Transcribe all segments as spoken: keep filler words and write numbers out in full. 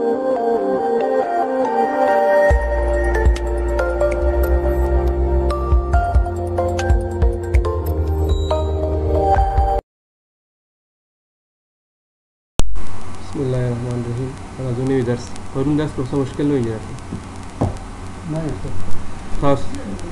बिस्मिल्लाहिर्रहमानिर्रहीम। अजून नवी दर्स करून दर्स थोडासा मुश्किल नहीं गया नहीं खास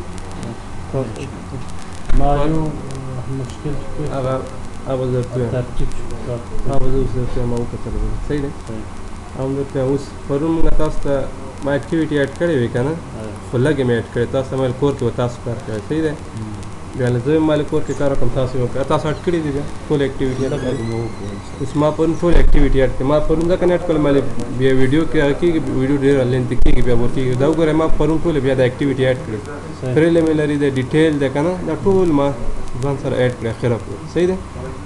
मायू मुश्किल अब अब जब तरतीब अब जब से माउ का चल रहा सही है हम लोग पे उस करून का तास का मैं एक्टिविटी ऐड करे हुए का ना खुला के मैं ऐड करे तास हमारे कोर के तास कर के सही है यानी जो हमारे कोर के कार कम तास हो तास ऐड करे दीजिए फुल एक्टिविटी है ना उस माँ पर फुल एक्टिविटी ऐड के माँ पर उनका कनेक्ट कर माले ये वीडियो के की वीडियो डेर लेंथ की की बहुत की दाव करे माँ पर उन फुल ज़्यादा एक्टिविटी ऐड करे फिर ले मिला रही दे डिटेल देखा ना ना फुल माँ ज़ान सर ऐड करे खराब सही है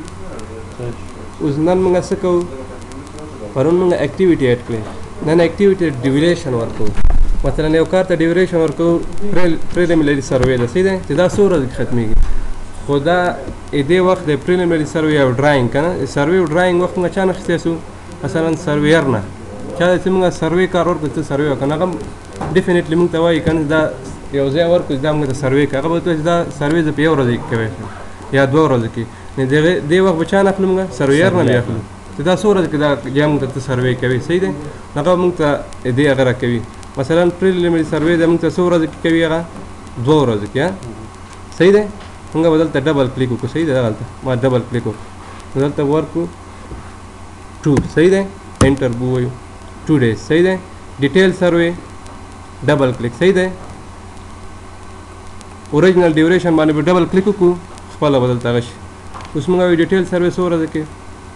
उस नन मंगा सको पर उन मंगा एक्टिविटी ऐड करे नन एक्टिविटी ड्यूरेशन वर्क हो मतलब ने औकात ड्यूरेशन वर्क हो प्रेल प्रीलिमिनरी सर्वे ला सही है जिदा सूरज खत्मी की खुदा इधे वक्त दे प्रीलिमिनरी सर्वे और ड्राइंग का ना सर्वे और ड्राइंग वक्त में अचानक से सु असल सर्वेयर ना क्या इसे मंगा सर्वे का और कुछ सर्वे का ना कम डेफिनेटली मंग तवाई kan da योजना वर्क कुछ दाम का सर्वे का कब तो जिदा सर्वे जब ये और अधिक के या दो और अधिक ने दे दे वक्त बचाना फिल्म मंगा सर्वेयर ना भी फिल्म जिदा सूरज के दा जाम का सर्वे के भी सही है ना कब मंग ता इधे अगर के भी مثلا preliminary survey ده ممكن صورة كبيرة دورة كده सही है हमका बदलता डबल क्लिक को सही है डालता मार डबल क्लिक को बदलता वर्क को टू सही है एंटर वो टू डेज सही है डिटेल सर्वे डबल क्लिक सही है ओरिजिनल ड्यूरेशन माने पे डबल क्लिक को फॉलो बदलता है उसमें का डिटेल सर्वे सोरा के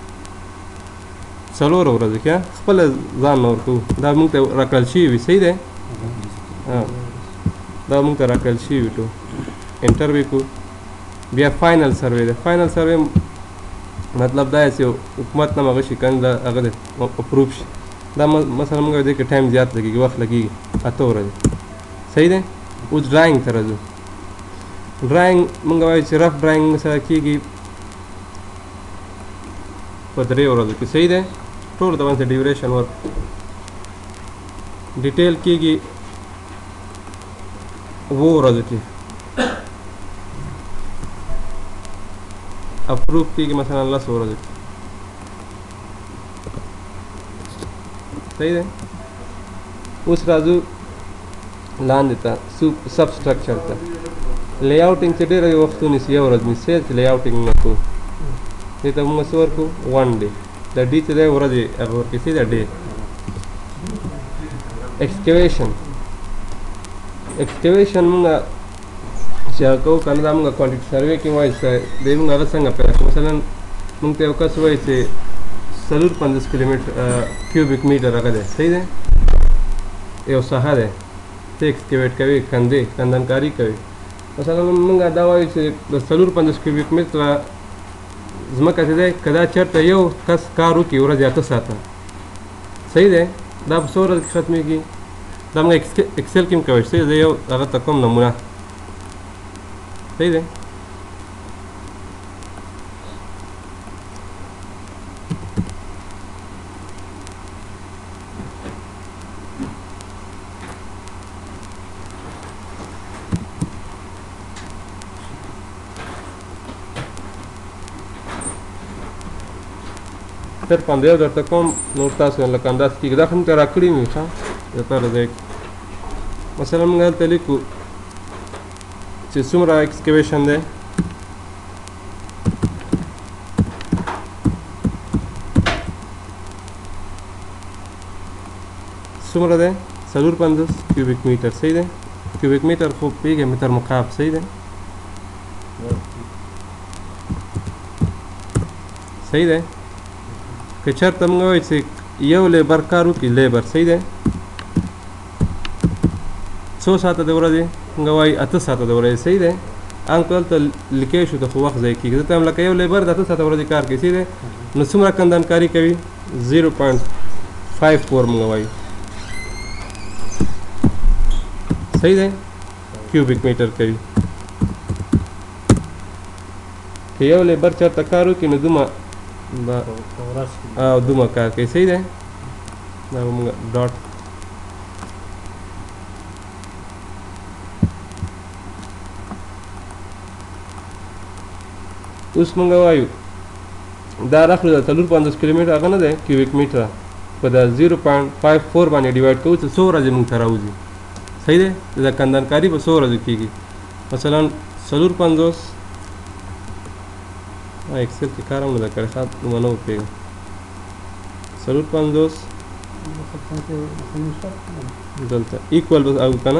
सलोर हो रहा क्या फल जान और को दा मुंग ते रकल शी भी सही है हां दा मुंग ते रकल शी भी तो इंटरव्यू को बिया फाइनल सर्वे दे फाइनल सर्वे मतलब दा ऐसे हुकूमत ना मगशी कन दा अगर अप्रूव दा मसला मुंग दे के टाइम ज्यादा लगेगी वक्त लगेगी अतो रहा सही है उस ड्राइंग तरह जो ड्राइंग मुंग वाई रफ ड्राइंग से की पदरे और जो सही है टोल दवन से ड्यूरेशन वर्क डिटेल की की वो रज की अप्रूव की की मसला अल्लाह सो रज सही है उस राजू लान देता सब स्ट्रक्चर था लेआउटिंग से डेर वक्त नहीं सी और आदमी से लेआउटिंग ना को ये तो मसवर को वन डे द डी से और दे अगर किसी द डे एक्सकेवेशन एक्सकेवेशन मुंगा जाको कनदा मुंगा क्वांटिटी सर्वे की वाइस दे मुंगा रसंगा पे मसलन मुंगते ओकस वाइस सलूर पंद्रह किलोमीटर क्यूबिक मीटर रखा दे सही है ये सहारे से एक्सकेवेट कभी कंदे कंदनकारी कभी मसलन मुंगा दवाई से सलूर पंद्रह क्यूबिक मीटर ज़्माका से कदा चर्ता यो कस कारू की उरा जाता साथा सही है दाब सोर खत्म की दाम एक्सेल किम कवर सही है यो अगर तकम नमूना सही है फिर पंद्रह हजार तक कम नोटता से लग अंदाज की दाखन तेरा कड़ी में था ये पर देख मसला मंगल तली को चिसुमरा एक्सकेवेशन दे सुमरा दे सलूर पंद्रह क्यूबिक मीटर सही है क्यूबिक मीटर खूब पी के मीटर मुकाब सही है सही है कि चर तमगा इसे यो लेबर कारू की लेबर सही है सो सात दौरा दे गवाई अत सात दौरा सही है अंकल तो लिखे शु तो वक्त जाए की तो हम लगे यो लेबर दत सात दौरा कार की सही है नसुमरा कंदनकारी कभी ज़ीरो पॉइंट फाइव फोर मंगवाई सही है क्यूबिक मीटर कभी कि यो लेबर चर तकारू की नदुमा आ दुमा का कैसे ही है دا به موږ ډاټ اوس موږ وایو دا راخلو د څلور پنځوس کیلومتره هغه نه دی کیوبیک میټره په د زیرو پوینټ فایو فور باندې ډیوایډ کوو چې څو ورځې موږ ته راوځي صحیح دی د کندنکاري په څو ورځو کېږي مثلا څلور پنځوس ایکسل کې کار هم نه ده کړی ښه نو نه وپوهېږم څلور پنځوس دلته ایکول به او که نه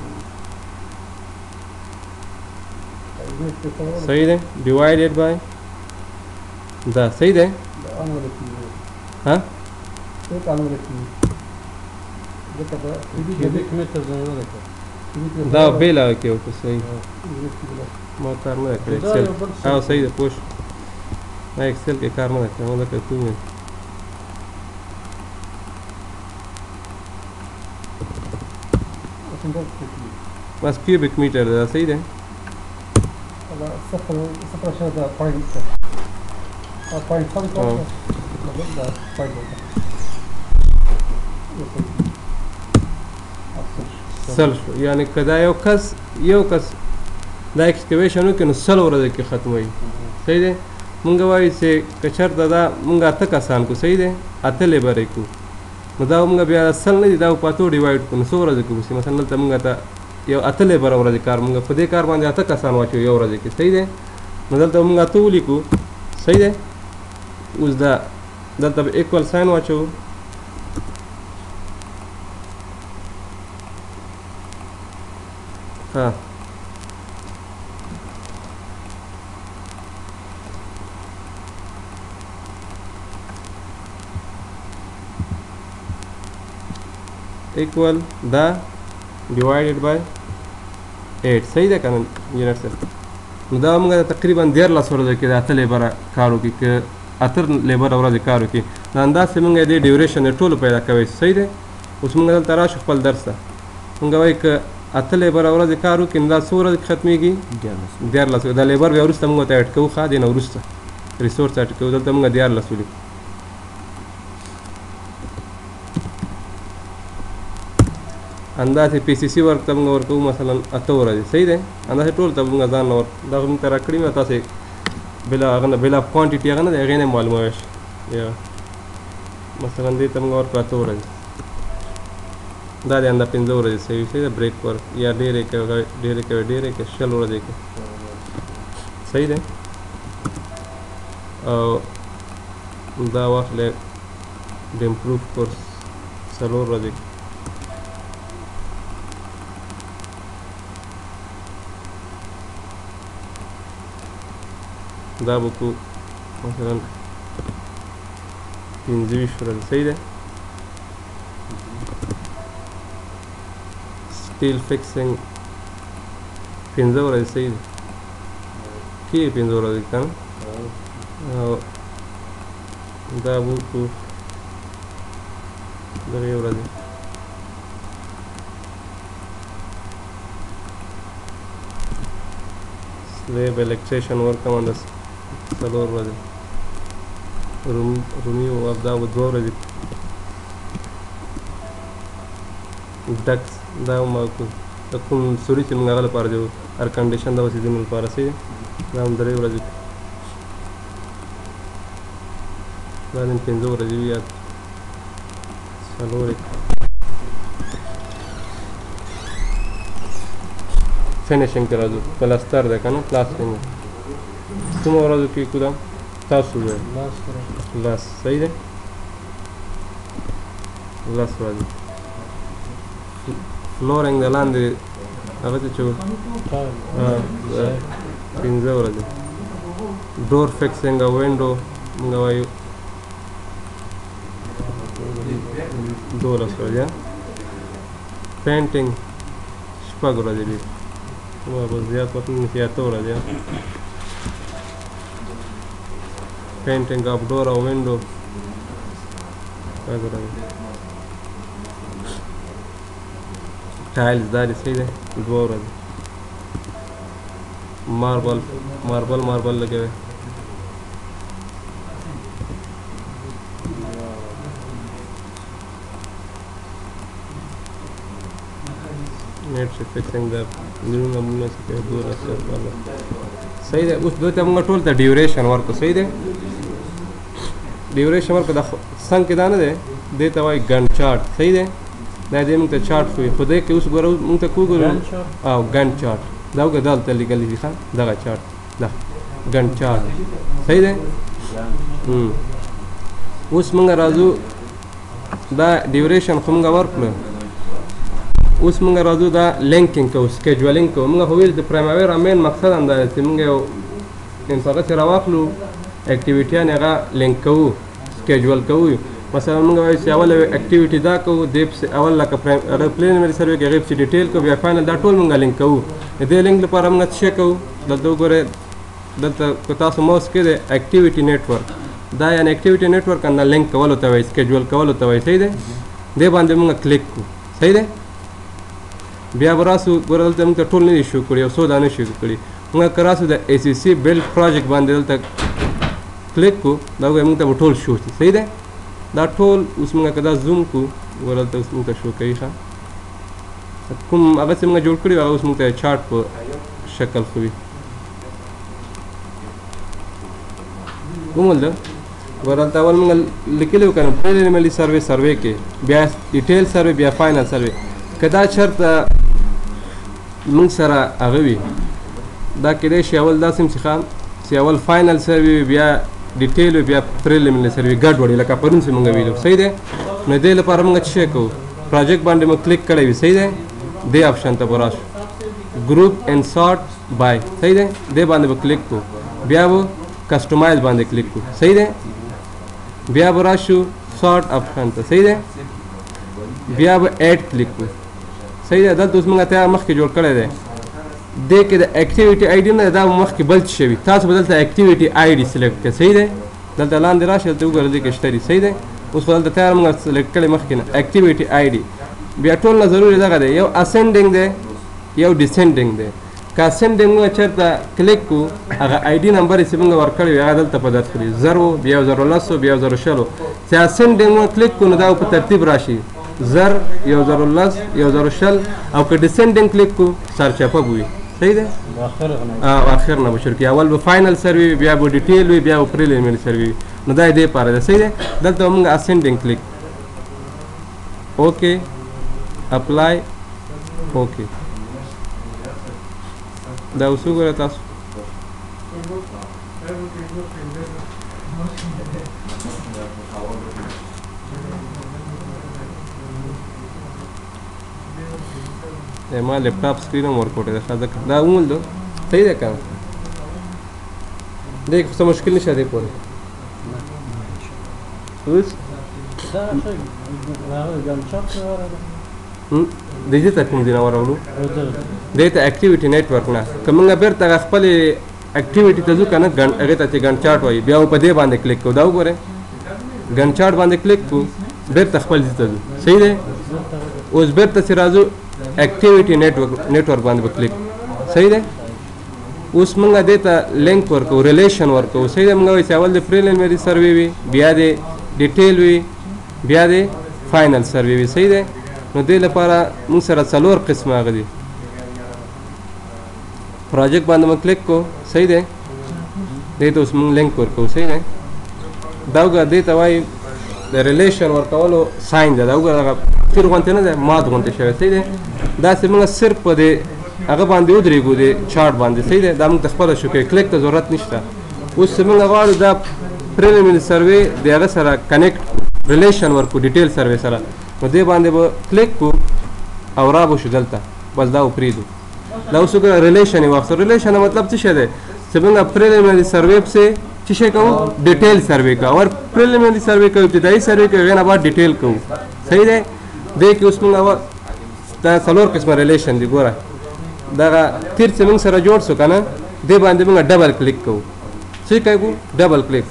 صحیح دی ډیوایډیډ بای دا صحیح دی ها دا بیل هغه کې ورته صحیح ما کار نه ده کړی ایکسل او صحیح ده پوه شو ما ایکسل کې کار نه ده کړی ما ځکه کوم بس کیوبیک میټر ده صحیح ده صفر صفر عشان ده بوينت بوينت خمسة ده بوينت سل شو یعنی که دا یو کس یو کس دا ایکسکیویشن وکړي نو سل ورځې کې ختموي صحیح دی مونږ وایو چې که چېرته دا مونږ اته کسان کو صحیح دی اته لیبرې کو نو دا مونږ بیا سل نه دي دا په اتو ډیوایډ کړو نو څو ورځې کې وسي مثلا دلته مونږ ته یو اته لیبره ورځې کار مونږ په دې کار باندې اته کسان واچو یو ورځې کې صحیح دی نو دلته مونږ اته ولیکو صحیح دی اوس دا دلته به ایکول ساین واچو ها equal the divided by eight صحیح ده کنه انجینر صاحب نو دا موږ تقریبا دیارلس ورځې کې د اته لیبره کار وکړي که اته لیبره ورځې کار وکړي دا انداسې موږ دې ډیوریشن یې ټولو پیدا کوی صحیح دی اوس موږ دلته راشو خپل درس ته موږ وایو که اته لیبره ورځې کار وکړي نو دا څو ورځې کې ختمېږي دیارلس دا لیبر بیا وروسته موږ ورته اډ کوو ښه دې نه وروسته ریسورس اډ کوو دلته موږ دیارلس ولیکو اندازې پی سی سی ورک ته موږ ورکوو مثلا اته ورځې صحیح دی اندازې ټول ته موږ ځان نه ورک دا موږ ته راکړي وي تاسې بلا هغه نه بلا کوانټیټي هغه نه دی هغې نه معلوموی شي یا مثلا دې ته موږ ورکړو اته ورځې دا دی اندا پنځه ورځې صحیح صحیح ده بریک ورک یا ډېرې کوي ډېرې کوي ډېرې کوي شل ورځې کوي صحیح دی او دا واخلې د امپروف کورس څلور ورځې دا به کو مثلا پنځه ویشت ورځې صحیح دی سټیل فکسینګ پنځه ورځې صحیح دی کېږي پنځه ورځې که نه او دا به کو درې ورځې سلیب الیکټریشن ورک هم همداسې څلور ورځې روم رومي او دا به دوه ورځې ډکس دا هم د کوم سوري چې موږ هغه لپاره دی هر کنډیشن دغسې ځینو لپاره صحیح دی دا هم درې ورځې دا دین پنځه ورځې وي یا څلورې فینیشنګ ته راځو پلستر ده که نه پلاسټرینګ کومه ورځو کې کړو دا تاسو ووایئ لس صحیح دی لس ورځې فلورینګ د لاندې هغه څه چې پنځه ورځې ډور فکسینګ او وینډو موږ وایو دولس ورځې پینټینګ شپږ ورځې دي بس زیات وخت نه نیسي اته ورځې پینټینګ اف ډور او وینډو شپږ ورځې ټایلز دا دي صحیح دی دوه ورځې ماربل ماربل ماربل لګوي میټریک فکسینګ د درون نمونه څخه دوه راځي صحیح ده. اوس دوی ته موږ ټول ته ډیوریشن ورکو. صحیح ده. ډیوریشن ورکو د څنګه کې دا نه ده دې ته وایي ګن چارټ. صحیح ده. دا دې موږ ته چارټ خو خو دې کې اوس ګورو موږ ته کو ګورو او ګن چارټ دا وګ دالته لیکل دي ښه دغه چارټ دا ګن چارټ. صحیح ده. هم اوس موږ راځو دا ډیوریشن خو موږ ورکړو. اوس موږ راځو دا لینکینګ کوو سکیجولینګ کوو. موږ خو ویل د پرایمریرا مین مقصد هم دا دی چې موږ یو هغه چې راواخلو اکټیویټیان هغه لینک کوو سکیجول کوو. مثلا موږ وایو چې اول اکټیویټي دا کوو دې پسې اول لکه پریلیمري سروې کې هغې پسې ډیټیل کوو بیا فاینل دا ټول موږ لینک کوو. د دې لینک لپاره موږ څه شی کوو دلته وګورئ دلته که تاسو موس کې دی اکټیویټي نیټورک دا یعنې اکټیویټي نیټورک همدا لینک کولو ته وایي سکیجول کولو ته وایي. صحیح دی. دې باندې موږ کلیک کوو. صحیح دی. بیا به راسو ګوره دلته موږ ته ټول نه دي شو کړي او څو دا نه شو کړي. موږ که راسو د ای سی سی بلډ پروجیکټ باندې دلته کلیک کوو دا وګورئ موږ ته به ټول شو شي. صحیح دی. دا ټول اوس موږ که دا زوم کوو ګوره دلته اوس موږ ته شو کوي ښه کوم هغه چې موږ جوړ کړي هغه اوس موږ ته چارټ په شکل ښوي. ومولده ګوره دلته اول موږ لیکلي وو که نه پریلیمري سروې سروې کې بیا ډیټیل سروې بیا فاینل سروې که دا چېرته موږ سره هغه وي دا کیدای شي اول داسې هم چې ښه چې اول فاینل سروې وي بیا ډیټیل وي بیا پریلیمري سروې ګډوډ وي لکه پرون چې موږ ویلو. صحیح دی. نو دې لپاره موږ څه شی کوو پروجیکټ باندې موږ کلیک کړی وي. صحیح دی. دې آپشن ته به راشو ګروپ اینډ سارټ بای. صحیح دی. دې باندې به کلیک کوو بیا به کسټمایز باندې کلیک کوو. صحیح دی. بیا به راشو سارټ آپشن ته. صحیح دی. بیا به ایډ کلیک کوو. صحیح دی. دلته اوس موږ تیار مخکې جوړ کړی دی دې کې د اکټیویټي آی ډي نه دا مخکې بل څه شوي تاسو به دلته اکټیویټي آی ډي سلیکټ کړئ. صحیح دی. دلته لاندې راشئ دلته وګورئ دې کې شته دي. صحیح دی. اوس خو دلته تیار موږ سلیکټ کړی مخکې نه اکټیویټي آی ډي بیا ټول نه ضروري دغه دی یو اسنډینګ دی یو ډیسنډینګ دی. که اسنډینګ موږ چېرته کلیک کوو هغه آی ډي نمبر یې چې موږ ورکړی وي هغه دلته په درد کړي زر و بیا یو زر لس و بیا یو زر شل و چې اسنډینګ موږ کلیک کوو نو دا په ترتیب راشي زر یو زر لس یو زر شل او که ډیسنډینګ کلیک کوو سرچپه به وي. صحیح دی. اخر نه به شروع کړي اول به فاینل سروې وي بیا به ډیټیل وي بیا به پریلیمري سروې وي نو دا یې دې لپاره ده. صحیح دی. دلته موږ اسنډینګ کلیک اوکې اپلای اوکې دا اوس وګورئ تاسو ما لیپټاپ سکرین هم ورکوټی ده دا ومولدو. صحیح دی که نه دې څه مشکل نشته دې پورې اوس د دې ته کوم ځای نه ورغلو دې ته اکټیویټي نیټورک نه که موږ بېرته هغه خپلې اکټیویټي ته ځو که نه هغې ته چې ګن چارټ وایي بیا په دې باندې کلیک کوو دا وګورئ ګن چارټ باندې کلیک کوو بېرته خپل ځای ته ځو. صحیح دی. اوس بېرته چې راځو اکټیویټي نیټورک نیټورک باندې به کلیک. صحیح دی. اوس موږ دې ته لینک ورکوو ریلیشن ورکوو. صحیح دی. موږ وایو چې اول د پریلیمري سروې وي بیا د ډیټیل وي بیا د فاینل سروې وي. صحیح دی. نو دې لپاره موږ سره څلور قسمه هغه دي پروجیکټ باندې موږ کلیک کوو. صحیح دی. دې ته اوس موږ لینک ورکوو. صحیح دی. دا وګوره دې ته وایي د ریلیشن ورکولو ساین ده دا وګوره هغه تیر غونتې نه دی مات غونتې شوی. صحیح دی. داسې موږ صرف په دې هغه باندې ودرېږو د چارټ باندې. صحیح دی. دا موږ ته خپله شو کوي کلیک ته ضرورت نشته. اوس چې موږ غواړو دا پریلیمري سروې د هغه سره کنیکټ ریلیشن ورکو ډیټیل سروې سره نو دې باندې به کلیک کوو او را به شو دلته بس دا وپرېږدو. دا اوس وګوره ریلیشن یې واخیستو. ریلیشن مطلب څه شی دی چې موږ پریلیمري سروې پسې څه شی کوو ډیټیل سروې کوو اور پریلیمري سروې کوو ابتدایي سروې کوو هغې نه بعد ډیټیل کوو. صحیح دی. دې کې اوس موږ دا څلور قسمه ریلیشن دي ګوره دغه تیر چې موږ سره جوړ شو که نه دې باندې موږ ډبل کلیک کوو. څه کوو ډبل کلیک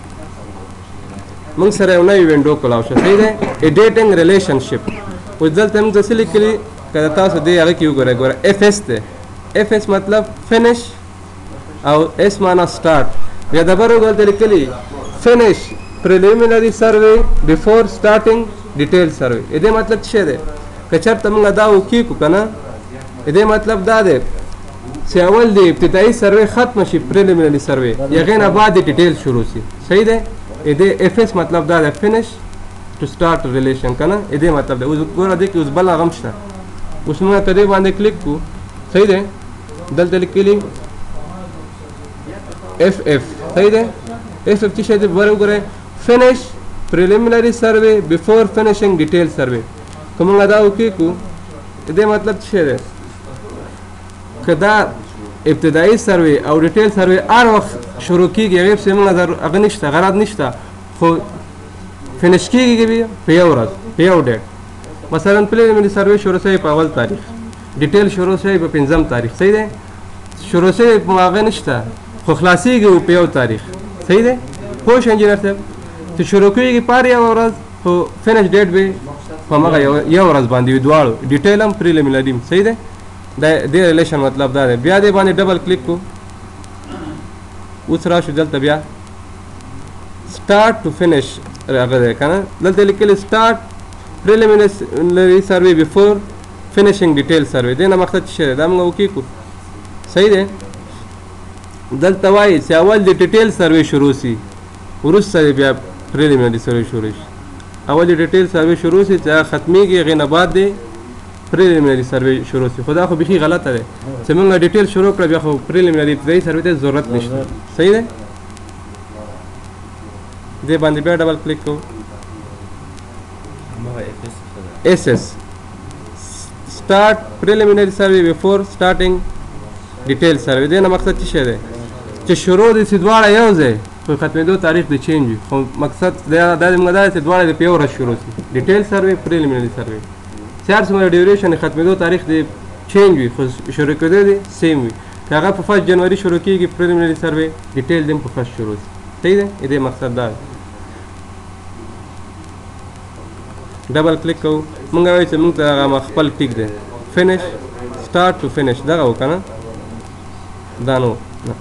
موږ سره یو نوی وینډو کلاو شو. صحیح دی. ایډیټینګ ریلیشنشپ اوس دلته موږ څه لیکلي که تاسو دې هغه کې وګورئ ګوره اف ایس دی. اف ایس مطلب فینش او ایس معنا سټارټ بیا د بر وګورئ لیکلي فینش پریلیمینري سروې بفور سټارټینګ ډیټیل سروې. دې مطلب څه دی که چېرته موږ دا وکړو که نه دې مطلب دا دی چې اول د ابتدایي سروې ختم شي پریلیمینري سروې هغې نه بعد د ډیټیل شروع شي صحیح دی دې اف اس مطلب دا دی فینش ټو سټارټ ریلیشن که نه دې مطلب دی اوس ګوره دې کې اوس بل هغه هم شته اوس موږ په دې باندې کلیک کړو صحیح دی دلته لیکلي اف اف صحیح دی اف اف څه شی دی وګورئ فینش preliminary survey before finishing detailed survey که موږ دا وکړو دې مطلب څه دی که دا ابتدایي سروې او ډیټیل سروې هر وخت شروع کېږي هغې پسې موږ هغه نشته غرض نشته خو فینش کېږي بیا په یو ورځ په یو ډیټ مثلا پریلیمینري سروې شروع شوی په اول تاریخ ډیټیل شروع شوی په پنځم تاریخ صحیح دی شروع شوی په هغه نشته خو خلاصېږي په یو تاریخ صحیح دی پوه شو انجینر صاحب چې شروع کېږي په هر یوه ورځ خو فینش ډیټ به په همغه یو ورځ باندې وي دواړو ډیټیل هم پریلیمینري هم صحیح دی دا دې ریلیشن مطلب دا دی بیا دې باندې ډبل کلیک کو اوس راشو دلته بیا سټارټ ټو فینش هغه دی که نه دلته لیکلي سټارټ پریلیمینري سروې بیفور فینشینګ ډیټیل سروې دې نه مقصد څه دی دا موږ وکړو صحیح دی دلته وایي چې اول د ډیټیل سروې شروع شي وروسته بیا پریلیمینري سروې شروع شي اول د ډیټیل سروې شروع شي چې هغه ختمېږي هغې نه بعد دی پریلیمینري سروې شروع شي خو دا خو بیخي غلطه دی چې موږ ډیټیل شروع کړه بیا خو پریلیمینري ابتدایي سروې ته ضرورت نشته صحیح دی دې باندې بیا ډبل کلیک کوو اس اس سټارټ پریلیمینري سروې بیفور سټارټینګ ډیټیل سروې دې نه مقصد څه شی دی چې شروع دي چې دواړه یو ځای خو ختمېدو تاریخ د چینج وي خو مقصد دا دا زموږ دا دی چې دواړه د په یو ورځ شروع شي ډیټیل سروې پریلیمینري سروې چې هر څومره ډیوریشن ختمېدو تاریخ د چینج وي خو شروع کېدو دی سیم وي که هغه په فسټ جنوري شروع کېږي پریلیمینري سروې ډیټیل دې هم په فسټ شروع شي صحیح دی دې مقصد دا دی ډبل کلیک کوو موږ وایو چې موږ ته هغه خپل ټیک دی فینش سټارټ ټو فینش دغه و که نه دا نو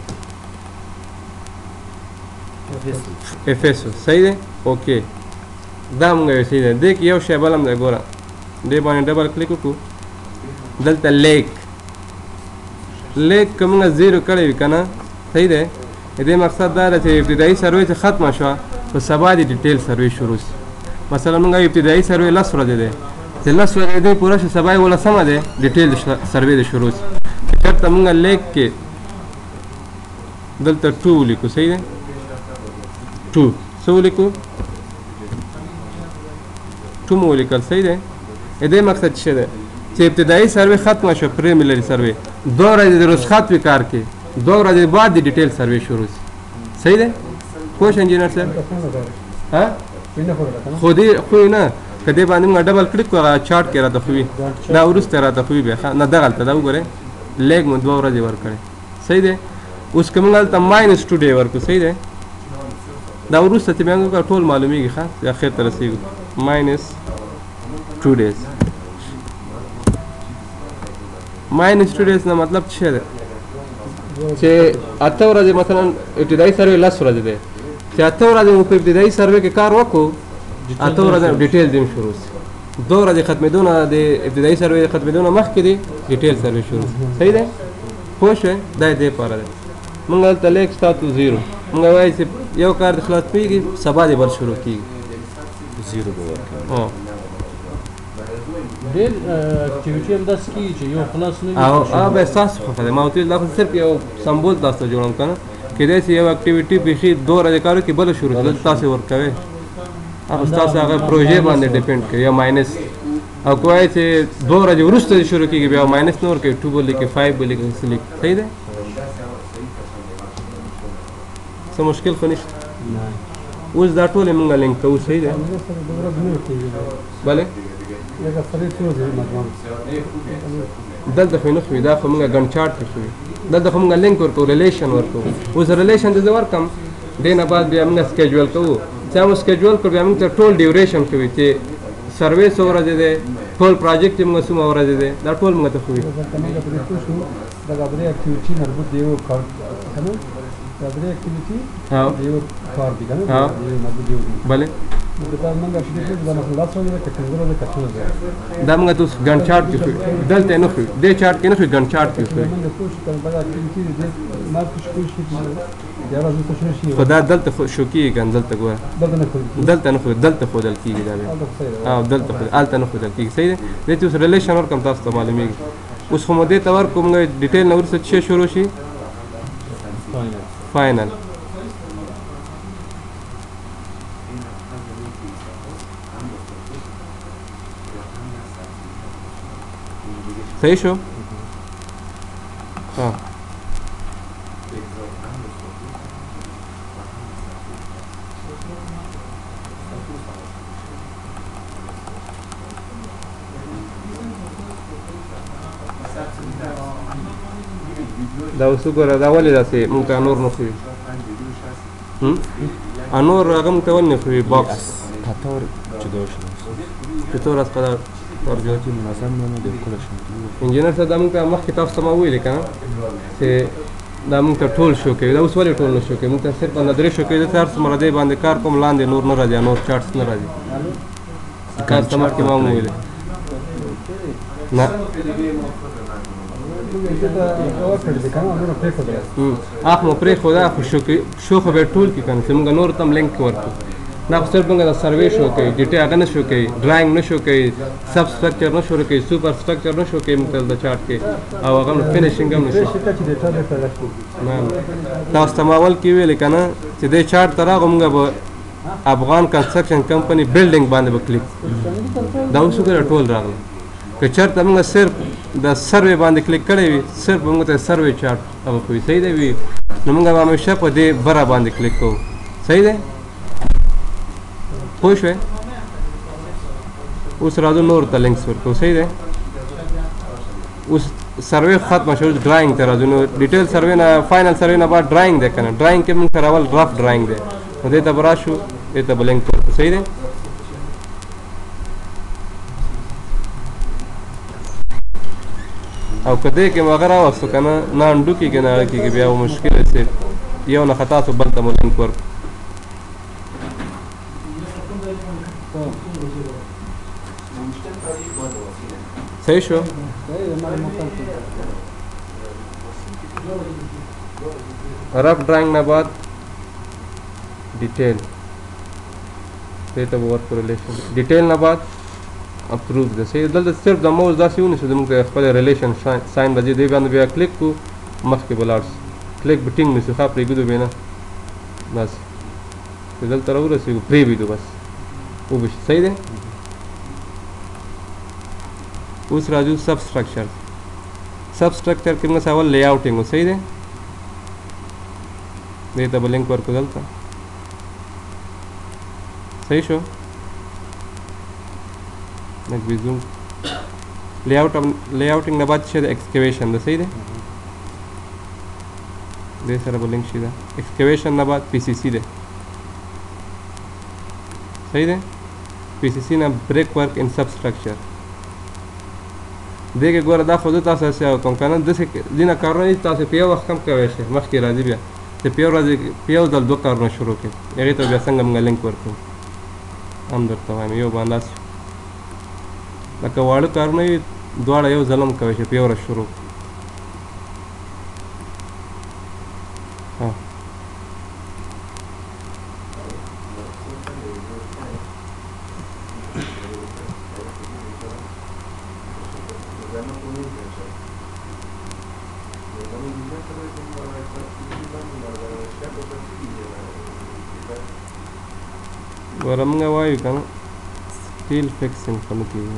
اف اس صحیح دی اوکې دا موږ وایو صحیح دی دې کې یو شی بل هم دی ګوره دې باندې ډبل کلیک وکړو دلته لیک لیک که موږ زیرو کړی وي که نه صحیح دی دې مقصد دا دی چې ابتدایي سروې چې ختمه شوه په سبا د ډیټیل سروې شروع شي مثلا موږ ابتدایي سروې لس ورځې دی چې لس ورځې دی پوره شي سبا یې ولسمه دی ډیټیل سروې د شروع شي چېرته موږ لیک کې دلته ټو ولیکو صحیح دی ټو څه ولیکو ټو مو ولیکل صحیح دی دې مقصد څه دی چې ابتدایي سروې ختمه شوه پریلیمینري سروې دوه ورځې د رخصت وي کار کې دوه ورځې بعد د ډیټیل سروې شروع شي صحیح دی پوه شو انجینر صاحب ها خو دې خو نه که دې باندې موږ ډبل کلیک کړو هغه چارټ کې راته ښوي دا وروسته راته ښوي بیا نه دغلته دا وګورئ لیګ مو دوه ورځې ورکړی صحیح دی اوس که موږ هلته ماینس ټو ډې ورکړو صحیح دی دا وروسته چې بیا موږ ټول معلومیږي ښه اخر ته رسېږو ماینس ټو ډیز ماینس ټو ډیز نه مطلب څه دی چې اته ورځې مثلا ابتدایي سروې لس ورځې دی چې اته ورځې مو په ابتدایي سروې کې کار وکړو اته ورځې ډیټیل دې شروع شي دوه ورځې ختمېدو نه د ابتدایي سروې ختمېدو نه مخکې دی ډیټیل سروې شروع شي صحیح دی پوه شوې دا یې دې پاره دی موږ هلته لیک سټارټ ټو زیرو موږ وایو چې یو کار د خلاص کېږي سبا دې بل شروع کېږي زیرو به ورکړو ډېر اکټیویټي همداسې کېږي چې یو خلاص نه وي هغه به ستاسو خوښه دی ما ورته ویل دا خو صرف یو سمبول تاسو ته جوړوم که نه کېدای شي یو اکټیویټي بیخي دوه ورځې کار وکړي بله شروع دلته تاسې ورکوئ هغه ستاسو هغه پروژې باندې ډیپینډ کوي یا ماینس او که وایي چې دوه ورځې وروسته شروع کېږي بیا ماینس نه ورکوي ټو به لیکي فایو به لیکي څه لیکي صحیح دی څه مشکل خو نشته اوس دا ټولې موږ لینک کوو صحیح دی بلې دلته خو یې نه ښوي دا خو موږ ګن چارټ کې ښوي دلته خو موږ لینک ورکوو ریلیشن ورکوو اوس ریلیشن چې زه ورکړم دې نه بعد بیا موږ سکیجول کوو چې مو سکیجول کړو بیا موږ ته ټول ډیوریشن کوي چې سروې څو ورځې دی ټول پروجیکټ چې موږ څومره ورځې دی دا ټول موږ ته ښوي دا درې اکټیویټي ها یو کار دی کنه ها. یو ماده دی بله نو دا موږ چې دې د خلاص وایي د کټنګرو د کټنګرو ده دا موږ اوس ګن چارټ کې خو دلته نه خو دې چارټ کې نه خو ګن چارټ کې خو موږ کوشش کوو دا اکټیویټي دې ما کوشش کوو چې دا راځي څه شي خو دا دلته خو شو کېږي ګن دلته ګوره دلته نه کوي دلته نه خو دلته خو دل کېږي دا بیا او دلته خو الته نه خو دل کېږي صحیح دی دې ته اوس ریلیشن ورکوم تاسو ته معلومیږي اوس خو مو دې ته ورکوم موږ ډیټیل نه ورسره څه شروع شي فاینل صحیح شو ها دا اوس وګوره دا ولې داسې مونږ ته نور نه ښوي انور هغه مونږ ته ولې نه ښوي باکس قطار جدا شده چطور از قطار قطار جدا که منظم نموده کلش نموده انجینر صاحب دا مونږ ته مخکې تاسو ته ما ویلې که نه چې دا مونږ ته ټول شو کوي دا اوس ولې ټول نه شو کوي مونږ ته صرف نظري شو کوي دلته هر څومره دی باندې کار کوم لاندې نور نه راځي نور چارټس نه راځي تاسو ته مخکې ما هم ویلې نه اخ مو پرېښوده خو شو کوي شو خو به یې ټول کړي که نه چې مونږ نورو ته هم لینک ورکړو دا خو صرف مونږ د سروې شو کوي ډیټې هغه نه شو کوي ډراینګ نه شو کوي سب سټرکچر نه شو کوي سوپر سټرکچر نه شو کوي مونږ ته د چارټ کې او هغه هم فینیشینګ هم نه شو نه تاسو ته ما اول کې ویلې که نه چې دې چارټ ته راغو مونږ به افغان کنسټرکشن کمپنۍ بلډینګ باندې به کلیک دا اوس وګوره ټول راغله که چېرته موږ صرف د سروې باندې کلیک کړی وي صرف به موږ ته سروې چارټ هغه کوي صحیح دی وي نو موږ به همیشه په دې بره باندې کلیک کوو صحیح دی پوه شوې اوس راځو نور ته لینکس ورکوو صحیح دی اوس سروې ختمه شوه اوس ډرایینګ ته راځو نو ډیټیل سروې نه فاینل سروې نه بعد ډرایینګ دی که نه ډرایینګ کې موږ سره اول رف ډرایینګ دی نو دې ته به راشو دې ته به لینک ورکړو صحیح دی او که دې کې مو هغه راوستو که نه نه انډو کېږي نه هغه کېږي بیا مشکل دی یو نه خطا سو بل ته مو لینک ورکړو صحیح شو رف ډرایینګ نه بعد ډیټیل دې ته به ورکړو ریلیشن ډیټیل نه بعد اپروف ده صحیح دلته صرف د موز داسې ونیسو زموږ د خپل ریلیشن ساین به دې باندې بیا کلیک کړو مخکې به لاړ شو کلیک به ټینګ نیسو ښه پرېږدو بیا نه بس چې دلته راورسېږو پرېږدو بس وبه شي صحیح دی اوس راځو سب سټرکچر سب سټرکچر کې موږ اول لی آوټینګ و صحیح دی دې ته به لینک ورکړو دلته صحیح شو لږ به زوم لی آوټ لی آوټینګ نه بعد چې د ایکسکیویشن ده صحیح دی دې سره به لینک شي ده ایکسکیویشن نه بعد پی سی سی ده صحیح دی پی سی سی نه بریک ورک ان سب سټرکچر دې کې ګوره دا خو زه تاسو هسې کوم که نه داسې ځینې کارونه دي تاسو په یو وخت کم کولی شئ مخکې راځي بیا چې په یو ورځ په یو ځل دوه کارونه شروع کړئ هغې ته بیا څنګه موږ لینک ورکړو هم درته وایم یو باندې داسې لکه واړه کارونه وي دواړه یو ځل هم کوی شئ په یو ورځ شروع ها ګوره موږ وایو که نه سټیل فکسینګ خو نه کېږي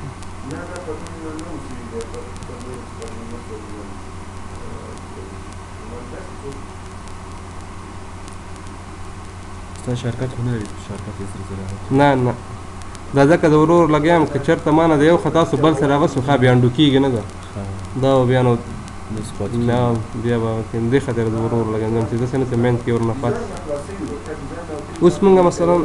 ستا شرکت خو نه لري شرکت یې سره سره نه نه دا ځکه د ورور لګیا یم که چېرته ما نه د یو خطا سو بل سره اغوستو ښه بیا انډو کېږي نه ده دا به بیا نو نه بیا به دې خاطر د ورور لګیا یم چې داسې نه چې منځ کې ورنه پاتې اوس مونږ مثلا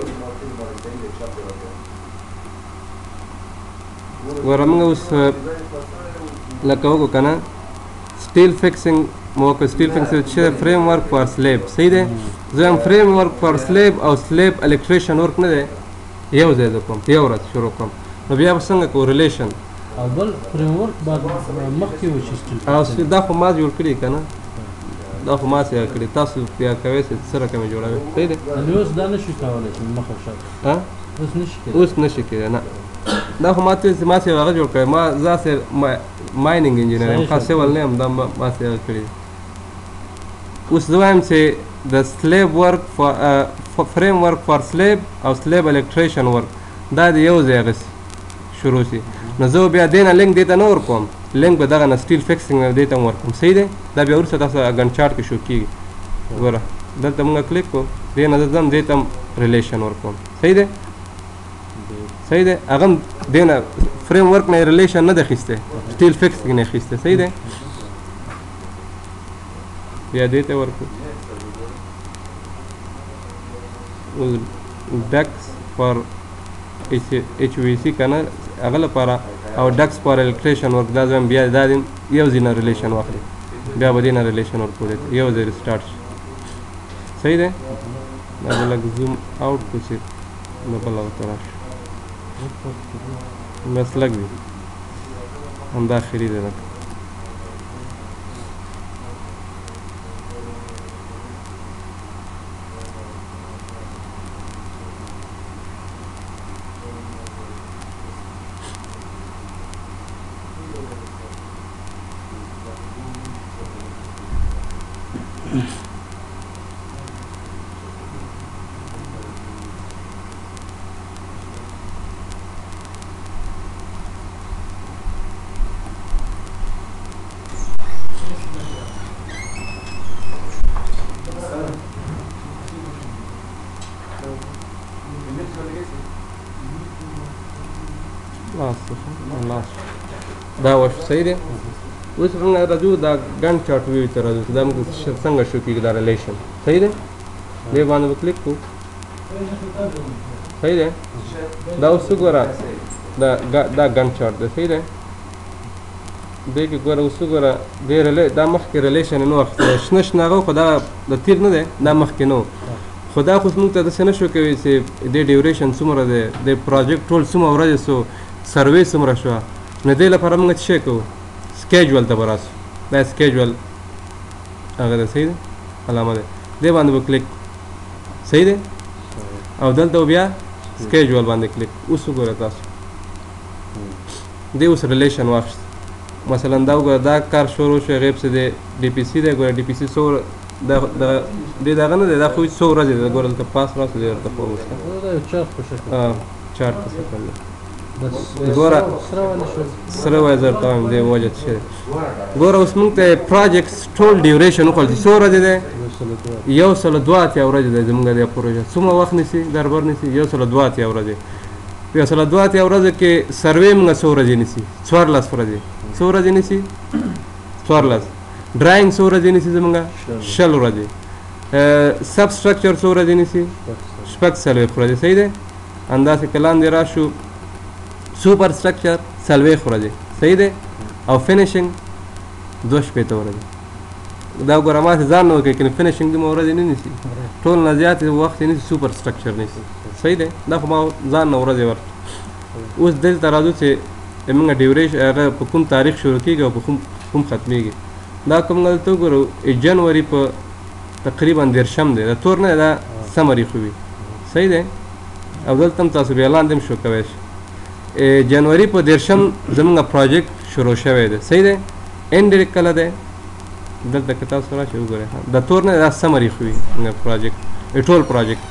ګوره مونږ اوس لکه وکړو که نه سټیل فکسینګ موقع سټیل فکسر چې فریم ورک فار سلیب صحیح دی زه هم فریم ورک فار سلیب او سلیب الکتریشن ورک نه دی یو ځای زه کوم یو ورځ شروع کوم نو بیا به څنګه کوو ریلیشن او بل فریم ورک باید مخکې وشي سټیل او س- دا خو ما جوړ کړي که نه دا خو ما څنګه کړي تاسو بیا کوئ چې څه رقم یې جوړوئ صحیح دی یعنې اوس دا نشو کولی چې مخ او شاته ها اوس نشي کېدای اوس نشي کېدی نه دا خو ما ته ما چې هغه جوړ کړی ما زه سې مایننګ انجینر یم خاص سیول نه یم دا ما ما چې هغه کړي اوس زه وایم چې د سلیب ورک فریم ورک فار سلیب او سلیب الکتریشن ورک دا د یو ځای اخیستي شروع شي نو زه بیا دې نه لینک دې ته نه ورکوم لینک به دغه نه سټیل فکسینګ نه دې ته هم ورکوم صحیح دی دا بیا وروسته تاسو ګن چارټ کې شو کېږي ګوره دلته مونږ کلیک کړو دې نه زه ځم دې ته هم ریلیشن ورکوم صحیح دی صحیح دی هغه هم دې نه فریم ورک نه ریلیشن نه دی اخیستی سټیل فکسینګ نه اخیستی صحیح دی بیا دې ته ورکړو ډکس فار ایچ وی سی که نه هغه لپاره او ډکس فار الکتریشن ورک دا زم بیا دا دې یو ځای نه ریلیشن واخلي بیا به دې نه ریلیشن ورکو دې یو ځای ریسټارټ شي صحیح دی دا به لږ زوم آوټ کړو چې د بله ورته راشي بس لږ دی همدا اخري دی لږ لاس لاس دا وش صحیح دی اوس څنګه راځو دا ګن چارټ ویو ته راځو دا موږ څنګه شو کېږي دا ریلیشن صحیح دی دې باندې به کلیک کړو صحیح دی دا اوس وګوره دا دا ګن چارټ دی صحیح دی دې کې ګوره اوس وګوره دې ریلی دا مخکې ریلیشن نه واخیستی شنه شنه هغه خو دا د تیر نه دی دا مخکې نه و خو دا خو موږ ته داسې نه شو کوي چې دې ډیوریشن څومره دی د پروجیکټ ټول څومره ورځې سو سروې څومره شوه نو دې لپاره موږ څه شی کوو سکیجول ته به راسو دا سکیجول هغه دی صحیح دی علامه دی دې باندې به کلیک صحیح دی او دلته بیا سکیجول باندې کلیک اوس وګوره تاسو دې اوس ریلیشن واخیست مثلا دا وګوره دا کار شروع شو غیب څه دی ډي پي سي دی ګوره ډي پي سي څو دا دې دغه نه دی دا خو څو ورځې دی ګوره دلته پاس راسو دی درته ښوم اوس دا یو چارټ په شکل چارټ په شکل دی بس ګوره سره ولې شو سره وایي زه درته وایم دې وجه څه دی ګوره اوس موږ ته پروجیکټ ټول ډیوریشن وکړل چې څو ورځې دی یو سل دوه اتیا ورځې دی زموږ دې پروژه څومره وخت نیسي دربر نیسي یو سل دوه اتیا ورځې په یو سل دوه اتیا ورځې کې سروې موږ څو ورځې نیسي څوارلس ورځې څو ورځې نیسي څوارلس ډرایینګ څو ورځې نیسي زموږ شل ورځې سب سټرکچر څو ورځې نیسي شپږ څلوېښت ورځې صحیح دی همداسې که لاندې راشو سوپر سټرکچر څلوېښت ورځې صحیح دی او فینیشنګ دوه شپېته ورځې دا ګوره ماسې ځان نه وکړي کنې فینیشنګ دومره ورځې نه نیسي ټول نه زیات وخت یې نیسي سوپر سټرکچر نیسي صحیح دی دا خو ما ځان نه ورځې ورکړي اوس دلته راځو چې زموږ ډیوریشن هغه په کوم تاریخ شروع کېږي او په کوم کوم ختمېږي دا که موږ دلته وګورو جنوري په تقریبا دېرشم دی د تور نه دا سمري خو وي صحیح دی او دلته هم تاسو بیا لاندې هم شو کوی شئ جنوري په دېرشم زموږ پروجیکټ شروع شوی دی صحیح دی اینډ ډیټ کله دی دلته که تاسو راشئ وګورئ د تور نه دا سمري خو وي زموږ پروجیکټ ټول پروجیکټ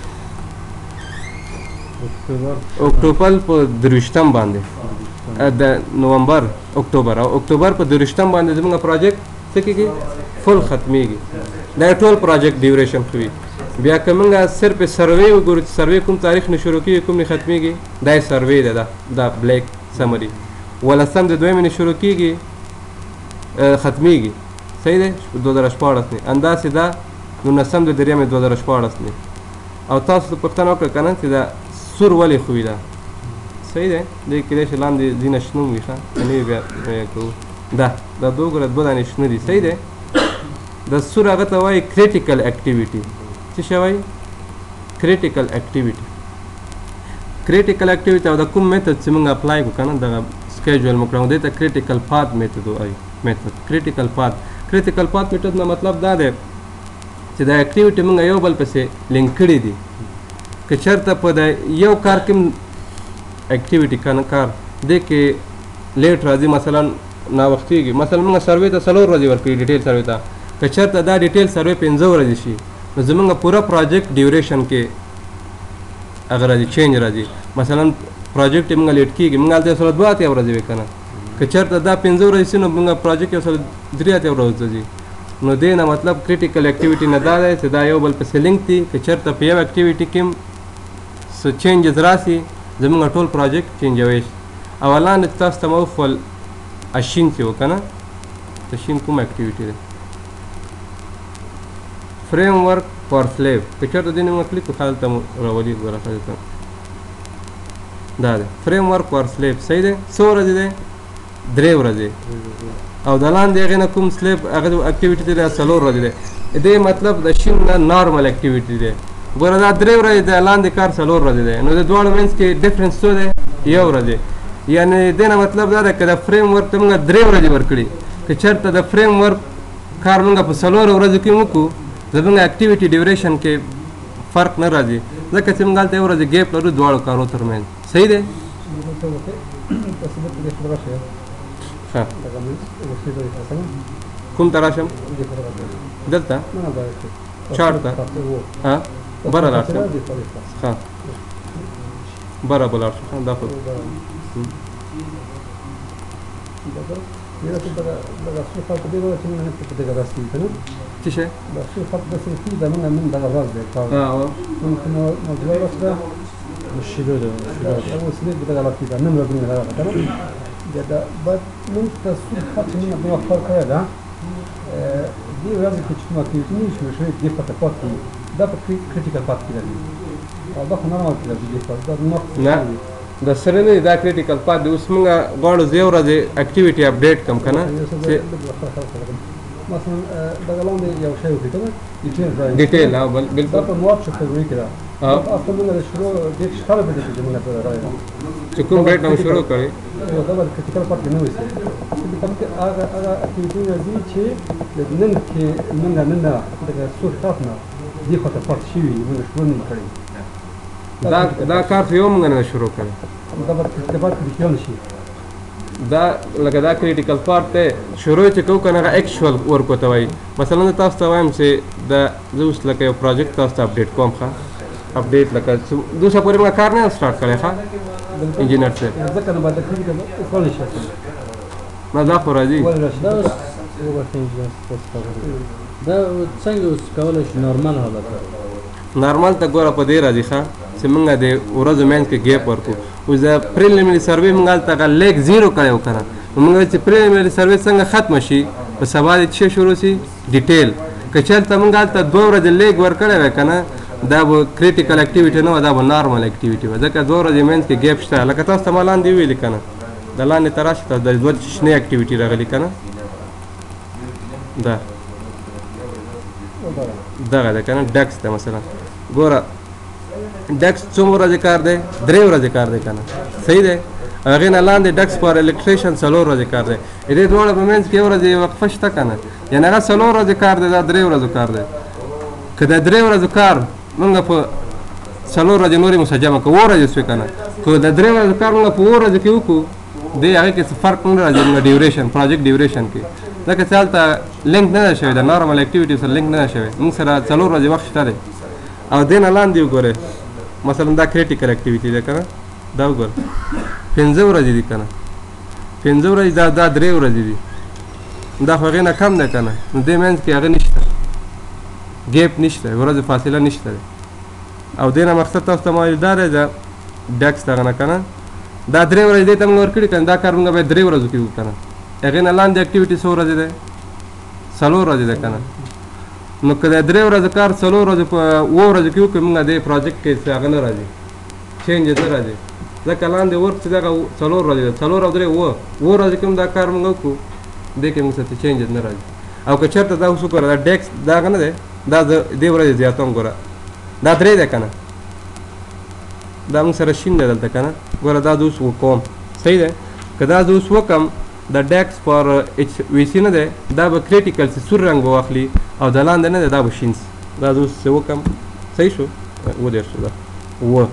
اکتوبر په درویشتم باندې د نومبر اکتوبر او اکتوبر په درویشتم باندې زموږ پروجیکټ څه کېږي فل ختمېږي دا ټول پروجیکټ ډیوریشن خو وي بیا که موږ صرف سروې وګورو چې سروې کوم تاریخ نه شروع کېږي کوم نه ختمېږي دا یې سروې دی دا دا بلیک سمري ولسم د دویمې نه شروع کېږي ختمېږي صحیح دی دوه زره شپاړس نه همداسې دا نولسم د درېیمې دوه زره شپاړس نه او تاسو ته پوښتنه وکړه که نه چې دا سور ولې خو وي دا صحیح دی دې کېدای شي لاندې ځینه شنه وي ښه که نه وي بیا کوو دا دا دوه ګوره دوه دانې شنه دي صحیح دی د سور هغه ته وایي کریټیکل اکټیویټي. څه شی وایي؟ کریټیکل اکټیویټي. کریټیکل اکټیویټي او د کوم میتود چې موږ اپلای کړو که نه دغه سکیجول مو کړو دې ته کریټیکل پات میتود وایي. میتود کریټیکل پات. کریټیکل پات میتود نه مطلب دا دی چې دا اکټیویټي موږ یو بل پسې لینک کړي دي. که چېرته په د یو کار کې اکټیویټي که نه کار دې کې لیټ راځي، مثلا ناوختېږي، مثلا موږ سروې ته څلور ورځې ورکړي ډیټیل سروې ته، که چېرته دا ډیټیل سروې پنځه ورځې شي نو زموږ پوره پروجیکټ ډیوریشن کې هغه راځي چینج راځي. مثلا پروجیکټ موږ لیټ کېږي، موږ هلته یو سل دوه اتیا ورځې وي که نه، که چېرته دا پنځه ورځې شي نو موږ پروجیکټ یو سل درې اتیا ورځې ځي. نو دې نه مطلب کریټیکل اکټیویټي نه دا دی چې دا یو بل پسې لینک دي. که چېرته په یو اکټیویټي کې څه چینجز راسي زموږ ټول پروجیکټ چینجوي شي. او لاندې تاسو ته مو وښول اشین چې و که نه، اشین کوم اکټیویټي دی؟ فریم ورک فار سلیو. که چېرته دې نه موږ کلیک کړو هلته مو راولي ګوره ښه دی. دا دی فریم ورک فار سلیو. صحیح دی. څو ورځې دی؟ درې ورځې. او د لاندې هغې نه کوم سلیب هغه اکټیویټي دی دا څلور ورځې دی. دې مطلب د شین نه نارمل اکټیویټي دی. ګوره دا درې ورځې دی، لاندې کار څلور ورځې دی. نو د دواړو منځ کې ډفرنس څو دی؟ یو ورځ دی. یعنې دې نه مطلب دا دی که د فریم ورک ته موږ درې ورځې ورکړي، که چېرته د فریم ورک کار موږ په څلورو ورځو کې وکړو زموږ اکټیویټي ډیوریشن کې فرق نه راځي، ځکه چې موږ هلته یو ورځې ګیپ لرو دواړو کارو تر منځ. صحیح دی؟ ښه کوم ته راشم؟ دلته چارټ ته ها بره لاړ شم. ښه بره به لاړ شم. ښه دا خو څه شی؟ الشيلو ده أول سنة بدأ على كذا نمرة من هذا تمام ده بعد من تصوير خط من أبو أخبار كذا دي لازم تشوفها كيوتني شو شوية دي فترات ده كريتيكال بارت كذا ده خنانا كذا دي فترة ده نقص نه د سره نه دا کریټیکل پات د اوس موږ غواړو زه یو ورځ اکټیویټي اپډیټ کم که نه مثلا ده لاندې یو شی وکړي که نه ډیټیل ډیټیل ها بالکل دا په مواد شو کوي کړه اصلا موږ د شروع د ښکار به دي چې موږ په راځي چې کوم ډیټ نو شروع کړي یو دا د کریټیکل پارت نه وي چې په کې هغه هغه اکټیویټي راځي چې د نن کې موږ نن د سور خاطنه دي خو ته پارت شي موږ شروع نه کړی دا دا کار خو یو موږ نه شروع کړی دا به کریټیکل پارت کې شي دا لکه دا کریټیکل پارت ته شروع چې کوو که نه هغه ایکچوال ورک ورته وایي. مثلا تاسو ته وایم چې دا زه اوس لکه یو پروجیکټ تاسو ته اپډیټ کوم. ښه اپډیټ لکه دوسه پورې موږ کار نه سټارټ کړی. ښه انجینر صاحب ځکه نو بعد کریټیکل کول شي نه دا خو راځي دا څنګه اوس کولی شي نارمل حالت نارمل ته ګوره په دې راځي ښه چې موږ د ورځو منځ کې ګیپ ورکړو. اوس د پریلیمینري سروې موږ هلته هغه لیک زیرو کړی و که نه، نو موږ چې پریلیمینري سروې څنګه ختمه شي په سبا د څه شروع شي ډیټیل. که چېرته موږ هلته دوه ورځې لیک ورکړی وی که نه دا به کریټیکل اکټیویټي نه وه، دا به نارمل اکټیویټي وه، ځکه دوه ورځې منځ کې ګیپ شته. لکه تاسو ته ما لاندې وویلي که نه د لاندې ته راشي تاسو د دوه شنې اکټیویټي راغلي که نه دا دغه دی که نه ډکس دی. مثلا ګوره ډکس څومره ورځې کار دی؟ درې ورځې کار دی که نه صحیح دی. هغې نه لاندې ډکس فار الکټریشن څلور ورځې کار دی. دې دواړه په منځ کې یو ورځې وقفه شته که نه، یعنې هغه څلور ورځې کار دی، دا درې ورځو کار دی. که د درې ورځو کار موږ په څلور ورځې نورې مسجمه کړو، اووه ورځې شوې که نه، که د درې ورځو کار موږ په اووه ورځو کې وکړو دې هغې کې څه فرق نه راځي موږ ډیوریشن پروجیکټ ډیوریشن کې، ځکه چې هلته لینک نه ده شوی د نارمل اکټیویټي سره لینک نه ده شوی. موږ سره څلور ورځې وخت شته دی. او دې نه لاندې وګورئ مثلا دا کریټیکل اکټیویټي ده که نه، دا وګوره پنځه ورځې دي که نه، پنځه ورځې دا دا درې ورځې دي، دا خو هغې نه کم دی که نه، نو دې منځ کې هغه نشته، ګیپ نشته، ورځې فاصله نشته دی. او دې نه مقصد تاسو ته ما ویل دا دی د ډکس دغه نه که نه دا درې ورځې دې ته موږ ورکړي که نه، دا کار موږ باید درې ورځو کې وکړو که نه. هغې نه لاندې اکټیویټي څو ورځې دی؟ څلور ورځې دی که نه. نو که د درې ورځو کار څلور ورځې په اووه ورځو کې وکړو موږ دې پروجیکټ کې څه هغه نه راځي، چینجز نه راځي، ځکه لاندې ورک چې دغه څلور ورځې ده، څلور او درې اووه اووه ورځې کې هم دا کار موږ وکړو دې کې موږ څه چینجز نه راځي. او که چېرته دا اوس وګوره دا ډیکس دغه نه دی دا د دې ورځې زیاتوم ګوره دا درې دی که نه دا موږ سره شین دی دلته که نه ګوره دا د اوس وکوم صحیح دی که دا د اوس وکم د ډیکس فار ایچ وی سی نه دی دا به کریټیکل سي سور رنګ به واخلي او د لاندې نه دی دا به شین سي دا د اوس چې وکم صحیح شو ودېرش شو دا اووه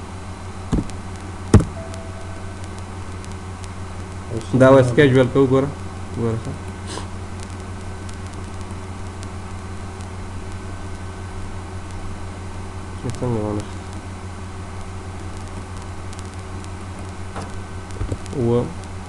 دا به سکیجول کوو ګوره ګوره څنګه ونه اووه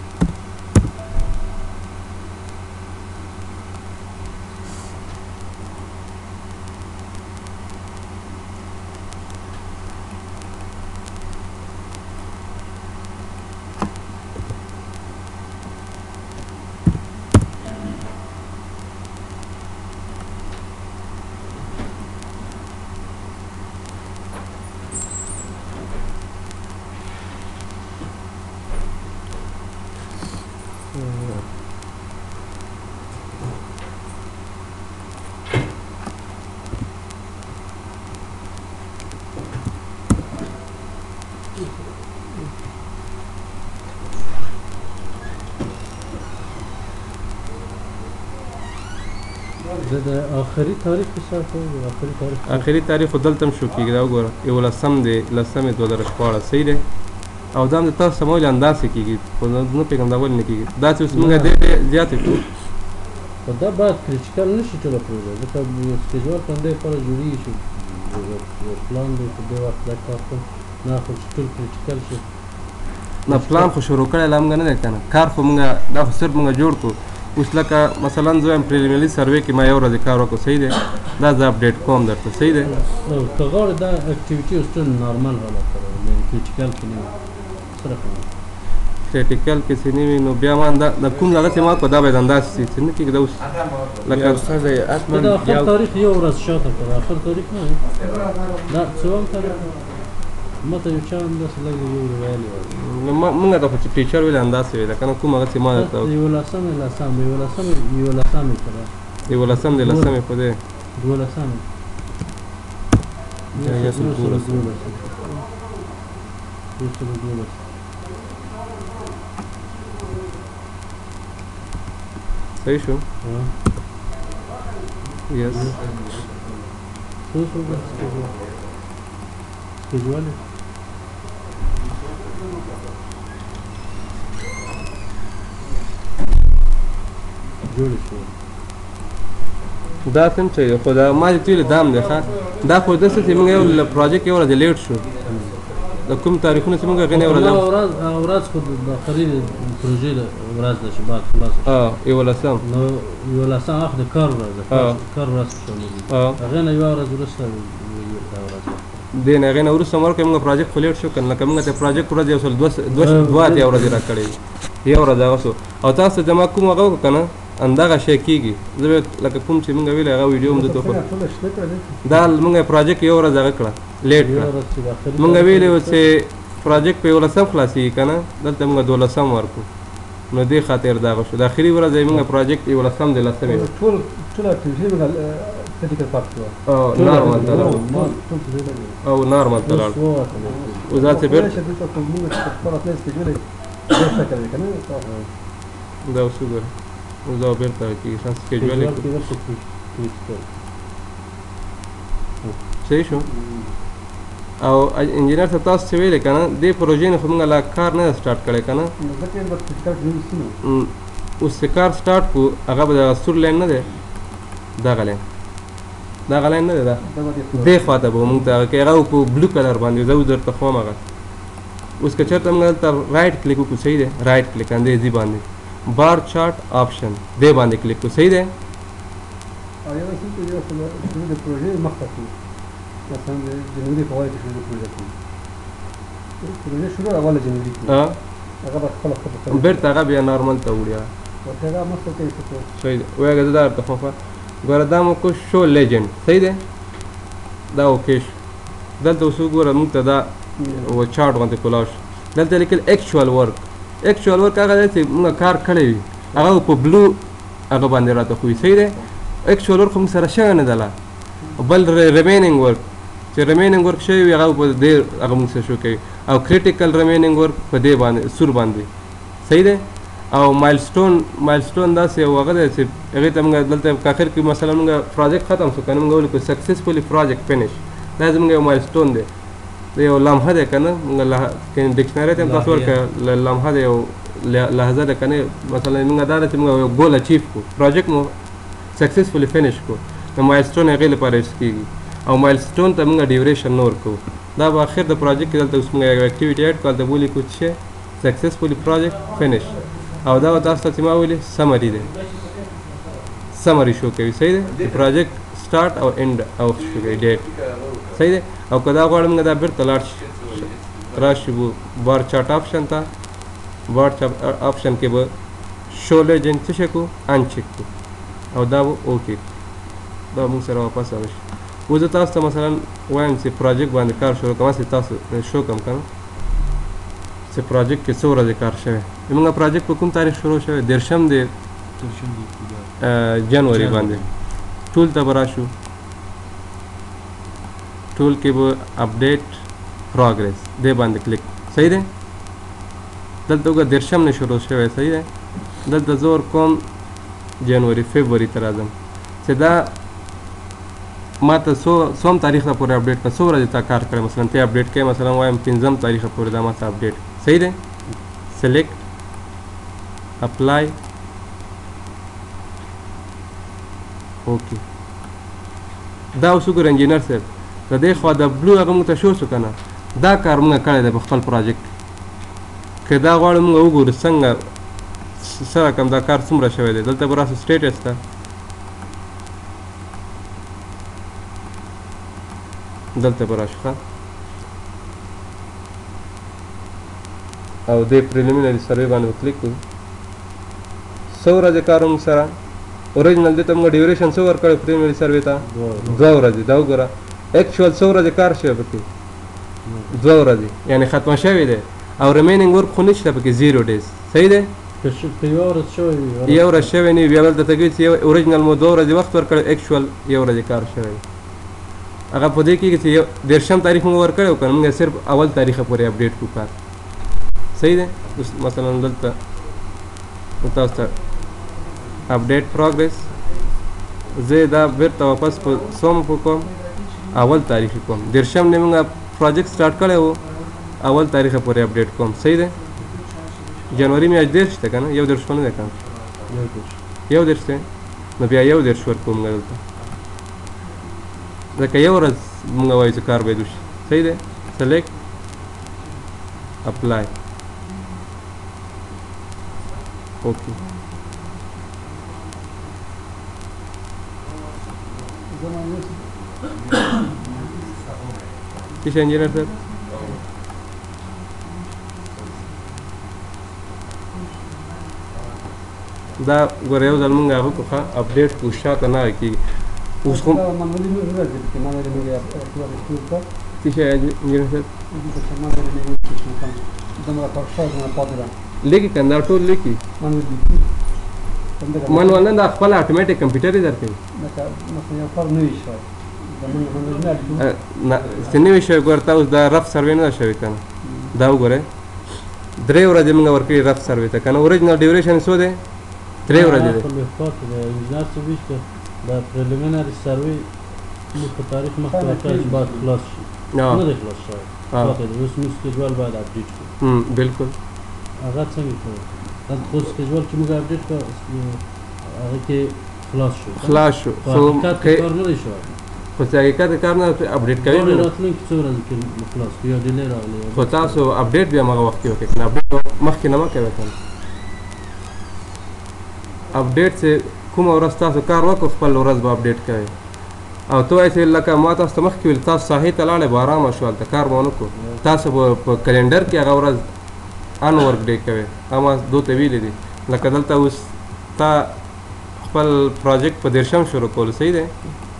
زه د آخري تاریخ حساب کوم آخري تاریخ آخري تاریخ خو دلته هم شو کېږي دا وګوره یولسم دی لسمې دوه زره شپاړس صحیح دی او دا هم د تاسو سمول همداسې کېږي خو نه پوهېږم دا ولې نه کېږي داسې اوس مونږ ډېرې زیاتې کړو خو دا باید کریټیکل نه شي ټوله پروژه ځکه سکیجول په همدې لپاره جوړېږي چې یو پلان دی په دې وخت دا کار کوم نه خو چې ټول کریټیکل شي نه پلان خو شروع کړی لا موږ نه دی که نه کار خو موږ دا خو صرف موږ جوړ کړو اوس لکه مثلا زه وایم پریلیمري سروې کې ما یو ورځې کار وکړو صحیح دی دا زه اپډیټ کوم درته صحیح دی که غواړې دا اکټیویټي اوس ټول نارمل حالت ته راولي کریټیکل کې نه وي سره کوم کریټیکل کې چې نه وي نو بیا ما دا د کوم هغه چې ما کو دا باید همداسې شي چې نه کېږي دا اوس لکه استاد حتما دا آخر تاریخ یو ورځ شاته کړه آخر تاریخ نه دا څوم تاریخ ما ته یو چا همداسې لږ یو ویلي مونږ ته خو چې ټیچر ویل همداسې ویل که نه کوم هغه چې ما درته یولسمې لسمې یولسمې یولسمې کړه یولسم دی لسمې خو دی دولسمې یو سلو دولس یو سلو دولس صحیح شو یس څو سلو دولس سکیجول جوړ شو دا څنګه چې خو دا ما چې ویل دام دی ښه دا خو داسې چې موږ یو پروجیکټ یو ورځ لیټ شو د کوم تاریخونه چې موږ هغې نه یو ورځ ورځ ورځ خو د آخري پروژې ورځ ده چې بعد خلاصه شوه یولسم نو یولسم هغه د کار ورځ ده کار ورځ شاملېږي هغې نه یوه ورځ وروسته دا ورځ دې نه هغې نه وروسته ما ورکړې موږ پروجیکټ خو لیټ شو که نه لکه موږ ته پروجیکټ ورځ یو سل دوه اتیا ورځې را کړې یو ورځ هغه شو او تاسو ته ما کوم هغه وکړه که نه همدغه شی کېږي زه به لکه کوم چې موږ ویلې هغه ویډیو هم درته دا موږ پروجیکټ یو ورځ هغه کړه لیټ کړه موږ ویلې وو چې پروجیکټ په یولسم خلاصېږي که نه دلته موږ دولسم ورکړو نو دې خاطر دغه شو د اخري ورځ یې موږ پروجیکټ یولسم د لسمې ټول ټول اکټیویټي موږ کریټیکل پاک کړو او نارمل ته لاړو او نارمل ته لاړو اوس دا چې بیرته دا اوس وګوره اوس دا بیرته کېږي ښه سکیجول یې صحیح شو او انجینر ته تاسو څه ویلې که نه دې پروژې نه خو موږ لا کار نه سټارټ کړی که نه اوس چې کار سټارټ کړو هغه به دغه سور لاین نه دی دغه لاین دغه لاین نه دی دا دې خوا ته به موږ ته هغه کوي هغه په بلو کلر باندې زه اوس درته ښوم هغه اوس که چېرته موږ دلته رایټ کلیک وکړو صحیح دی رایټ کلیک اندازې باندې بار چارټ آپشن دې باندې کلیک کړو صحیح دی او یو څه چې یو څه د پروژې مخته کړو مثلا د جنوري په وای کې شروع پروژه کړو پروژه شروع اوله جنوري کې ها هغه به خپل خپل بیرته هغه بیا نارمل ته وړیا ورته هغه مخته کوي څه صحیح دی وایي زه دا درته ښوم ګوره دا مو کو شو لیجنډ صحیح دی دا اوکې شو دلته اوس وګوره موږ ته دا و چارټ باندې کولاو شو دلته لیکل ایکچوال ورک ایکچوال ورک هغه دی چې موږ کار کړی وي هغه په بلو هغه باندې راته خوي صحیح دی اکچوال ورک هم سره شوی نه ده لا بل ریمیننګ ورک چې ریمیننګ ورک شوی وي هغه په دې هغه موږ سره شو کوي او کریټیکل ریمیننګ ورک په دې باندې سور باندې صحیح دی او مایلسټون مایلسټون داسې یو هغه دی چې هغې ته موږ دلته په اخر کې مثلا موږ پروجیکټ ختم شو که نه موږ ولیکو سکسسفولي پروجیکټ فینش دا زموږ یو مایلسټون دی د یو لمحه دی که نه موږ ډکشنري ته هم تاسو ورکړه لمحه دی یو لحظه ده که نه مثلا موږ دا ده چې موږ یو ګول اچیو کړو پروجیکټ مو سکسسفولي فینش کړو نو مایلسټون هغې لپاره یوز کېږي او مایلسټون ته موږ ډیوریشن نه ورکوو دا به اخر د پروجیکټ کې دلته اوس موږ یو اکټیویټي ایډ کړو هلته به ولیکو چې سکسسفولي پروجیکټ فینش او دا به تاسو ته چې ما ویلې سمري دی سمري شو کوي صحیح دی د پروجیکټ سټارټ او اینډ او شو کوي ډیټ صحیح دی او که دا غواړو موږ دا بیرته لاړ شي راشي به بار چارټ آپشن ته بار چارټ آپشن کې به شو لیجنډ څه شی کړو ان چک کړو او دا به اوکې دا موږ سره واپس راشي اوس زه تاسو ته مثلا وایم چې پروجیکټ باندې کار شروع کوم هسې تاسو شو کوم که نه چې پروجیکټ کې څو ورځې کار شوی زموږ پروجیکټ په کوم تاریخ شروع شوی دېرشم د جنوري باندې ټول ته به راشو ټول کې به اپډیټ پروګرس دې باندې کلیک صحیح دی دلته وګوره دېرشم نه شروع شوی صحیح دی دلته زه ورکوم جنوري فبروري ته راځم چې دا ما ته څو څوم تاریخ ته پورې اپډیټ کړه څو ورځې تا کار کړی مثلا ته اپډیټ کوې مثلا وایم پنځم تاریخ پورې دا ما ته اپډیټ صحیح دی سلیکټ اپلای اوکې دا اوس وګوره انجینر صاحب د دې خوا د بلو هغه موږ ته شو شو که نه دا کار موږ کړی دی په خپل پروجیکټ که دا غواړو موږ وګورو څنګه څه رقم دا کار څومره شوی دی دلته به راسو سټیټس ته دلته به راشو ښه او دې پریلیمینري سروې باندې به کلیک کړو څو ورځې کار موږ سره اوریجنل دې ته موږ ډیوریشن څو ورکړی پریلیمینري سروې ته دوه ورځې دا وګوره ایکچوال څو ورځې کار شوی پکې دوه ورځې یعنې ختمه شوې دی او ریمیننګ ورک خو نشته پکې زیرو ډیز صحیح دی که یوه ورځ شوی وي یو ورځ شوی نه وي بیا دلته تګوي چې یو اوریجنل مو دوه ورځې وخت ورکړی ایکچوال یو ورځې کار شوی هغه په دې کېږي چې یو دېرشم تاریخ موږ ورکړی و که نه موږ صرف اول تاریخه پورې اپډیټ کړو کار صحیح دی اوس مثلا دلته تاسو ته اپډیټ پروګرس زه دا بیرته واپس په څوم په کوم اول تاریخ کوم دېرشم نه موږ پروجیکټ سټارټ کړی و اول تاریخه پورې اپډیټ کوم صحیح دی جنوري میاشت دېرش ده که نه یو دېرش خو نه دی که نه یو دېرش دی نو بیا یو دېرش ورکوو موږ دلته ځکه یو ورځ موږ وایو چې کار باید وشي صحیح دی سلیکټ اپلای اوکې څه شی انجینر صاحب دا ګوره یو ځل مونږ هغه کړو ښه اپډیټ کړو شاته نه هغه کېږي اوس خو څه شی انجینر صاحب لیکي که نه دا ټول لیکي منوال نه دا خپله اټومیټک کمپیوټر یې درکوي نه چې نوي شوی ګوره تا اوس دا رف سروې نه ده شوې که نه دا وګورئ درې ورځې موږ ورکړي رف سروې ته که نه اوریجنل ډیوریشن څو دی درې ورځې دی انجینر صاحب ویشته دا پریلیمینري سروې موږ په تاریخ مخکې ورکړی چې باید خلاص شي نه دی خلاص شوی پاتې دی اوس موږ سکیجول باید اپډیټ کړو بلکل هغه څنګه کوو دا خو سکیجول چې موږ اپډیټ کړو هغه کې خلاص شو خلاص شو په حقیقت کې کار نه دی شوی خو چې حقیقت کار نه اپډیټ کوي راتلونکي څو ورځې کې خلاص کړو یا ډیلې راغلی خو تاسو اپډیټ بیا هماغه وخت کې وکړئ که نه اپډیټ مخکې نه مه کوئ که نه اپډیټ چې کومه ورځ تاسو کار وکړو خپل ورځ به اپډیټ کوئ او ته وایې چې لکه ما تاسو ته مخکې ویل تاسو ساحې ته لاړئ به ارامه شو هلته کار به ونه کړو تاسو به په کلنډر کې هغه ورځ ان ورک ډے کوئ هغه ما دو ته ویلي دي لکه دلته اوس تا خپل پروجیکټ په دېرشم شروع کولو صحیح دی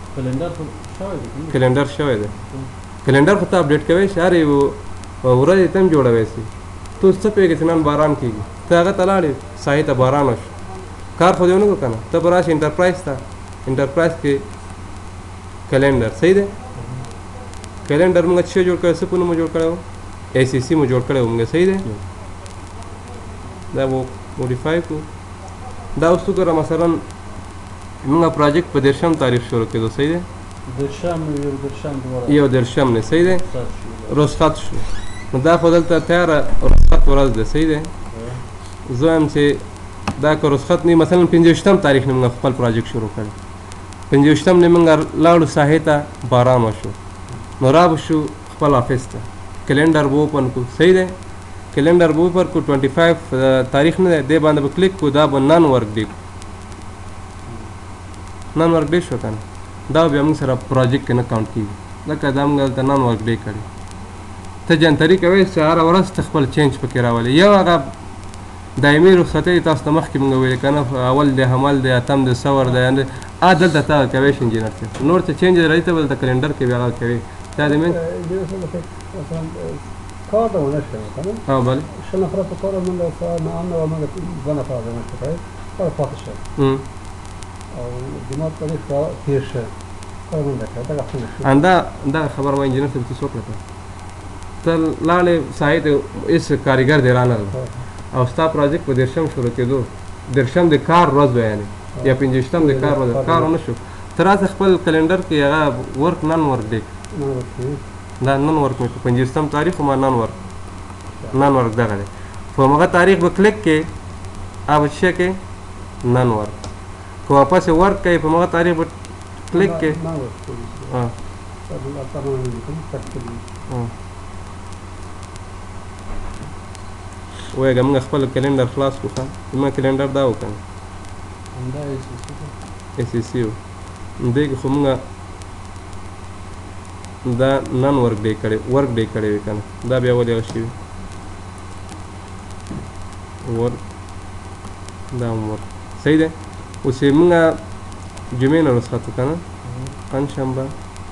کلنډر شوی دی کلنډر خو ته اپډیټ کوئ چې هر یو ورځ ته هم جوړوی شي ته اوس څه پوهېږې چې نن باران کېږي ته هغه ته لاړې ساحې ته باران وشو کار خو دې ونه کړو که نه ته به راشې انټرپرایز ته انټرپرایز کې کلنډر صحیح دی کلنډر موږ څه جوړ کړی څه په نوم جوړ کړی و ای سی سی مو جوړ کړی و موږ صحیح دی دا به موډیفای کړو دا اوس وګوره مثلا موږ پروجیکټ په دېرشم تاریخ شروع کېدو صحیح دی درشم یو درشم دواره یو دېرشم دی صحیح دی سات شو رخصت شو نو دا خو دلته تیاره رخصت ورځ ده صحیح دی زه وایم چې دا که رخصت نه مثلا پنځه ویشتم تاریخ نه موږ خپل پروجیکټ شروع کړی پنځه ویشتم نه موږ لاړو ساحې ته باران وشو نو را به شو خپل آفس ته کلنډر به اوپن کړو صحیح دی کلنډر به اوپن کړو ټوینټي فایو تاریخ نه دی دې باندې به کلیک کړو دا به نن ورک ډے نن ورک ډے شو که نه دا بیا موږ سره پروجیکټ کې نه کاونټ کېږي لکه دا موږ دلته نن ورک ډے کړی ته جنتري کوې چې هره ورځ ته خپل چینج پکې راولې یو هغه دایمي رخصتۍ تاسو ته مخکې موږ ویلې که نه اول دی حمل دی اتم دی سور دی ا دلته ته کوې شي انجینر صاحب نور څه چینج راځي ته به دلته کلنډر کې بیا هغه کوې دا د مین کار ته ونه شوه که نه ها بله شل نفره په کار موږ نهمه وه موږ دوه نفره زموږ څخه کار پاتې شو او دماغ په دې تېر شه کار موږ کړی دغه څنګه شو همدا دغه خبره ما انجینر صاحب ته څه وکړه ته لاړې ساحې ته هېڅ کاریګر دې رانغله او ستا پروجیکټ په دېرشم شروع کېدو دېرشم د کار ورځ وه یعنې یا پنځه ویشتم د کار ورځ کار ونه شو ته راځه خپل کلنډر کې هغه ورک نن ورک ډے دا نن ورک مې په پنځه ویشتم تاریخ ما نن ورک نن ورک دغه دی په همغه تاریخ به کلیک کې هغه به څه کې نن ورک که واپس یې ورک کوې په همغه تاریخ به کلیک کې وایه موږ خپل کلنډر خلاص کړو ښه زما کلنډر دا و که نه همدا ای سی سی ای سی سی و دې کې خو موږ دا نن ورک ډے کړی ورک ډے کړی وي که نه دا بیا ولې هغه شوي ورک دا هم ورک صحیح دی اوس یې موږ جمعې نه رخصت که نه پنجشنبه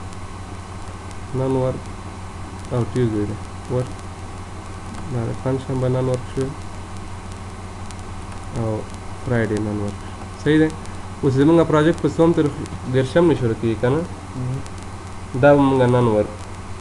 نن ورک او ټیوزډے دی ورک دا د پنجشنبه نن ورک شوی او فرایډے نن ورک صحیح دی اوس زموږ پروجیکټ په څوم تاریخ دېرشم نه شروع کېږي که نه دا به موږ نن ورک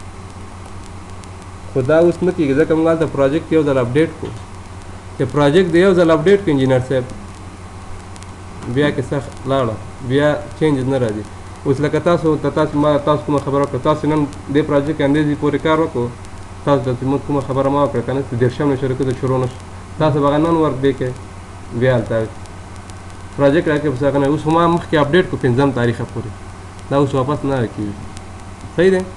خو دا اوس نه کېږي ځکه موږ هلته پروجیکټ یو ځل اپډیټ کړو چې پروجیکټ د یو ځل اپډیټ کړو انجینر صاحب بیا کې سخت لاړه بیا چینجز نه راځي اوس لکه تاسو ته تاسو ما تاسو کومه خبره وکړه تاسو نن دې پروجیکټ اندازې پورې کار وکړو تاسو ته موږ کومه خبره ما وکړه که نه چې دېرشم نه شروع کېدو شروع نه شو تاسو به هغه نن ورک ډے کې بیا هلته پروجیکټ راکړې پس هغه نه اوس خو ما مخکې اپډیټ کړو پنځم تاریخه پورې دا اوس واپس نه راکېږي صحیح دی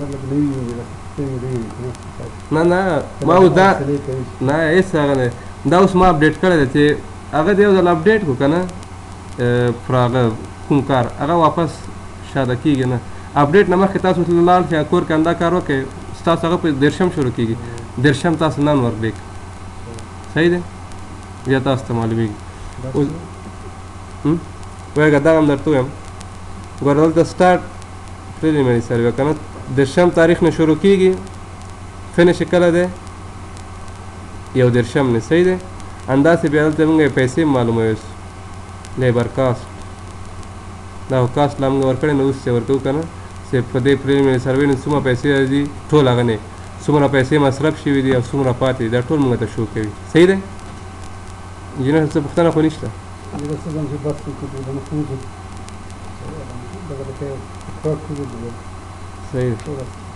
نه نه ما اوس دا نه هېڅ هغه نه دا اوس ما اپډیټ کړی دی چې هغه د یو ځل اپډیټ کړو که نه پر هغه کوم کار هغه واپس شاته کېږي نه اپډیټ نه مخکې تاسو لاړ شئ کور کې همدا کار وکړئ ستاسو هغه په دېرشم شروع کېږي دېرشم تاسو نن ورک ډے صحیح دی بیا تاسو ته معلومېږي وایه دغه هم درته ویم ګوره دلته سټارټ پریلیمري سروې که نه دېرشم تاریخ نه شروع کېږي فنش یې کله دی یو دېرشم نه صحیح دی همداسې بیا دلته موږ پیسې معلوموي لیبر کاسټ دا خو کاسټ لا موږ ورکړی نه اوس چې ورکوو که نه چې په دې پریلیمري سروې نه څومره پیسې راځي ټول هغه نه څومره پیسې مصرف شوي دي او څومره پاتې دي دا ټول موږ ته شو کوي صحیح دی انجینر څه پوښتنه خو نشته صحیح